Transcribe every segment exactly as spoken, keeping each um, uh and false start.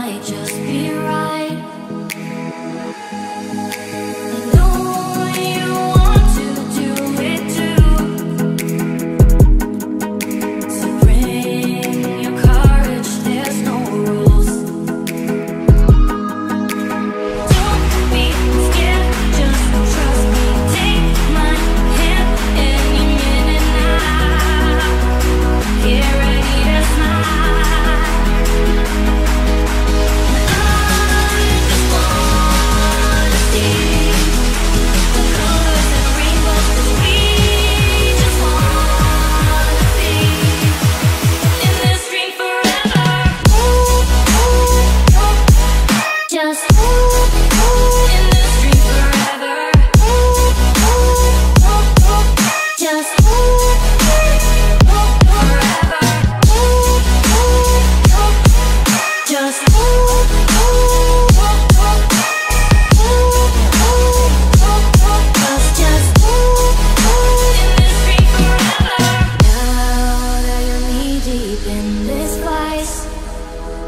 might just be right. I know you want to do it too, so bring your courage, there's no rules. Don't be scared, just trust me, take my hand any minute now. Get ready to smile.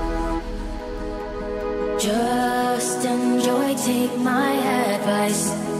Just enjoy, take my advice.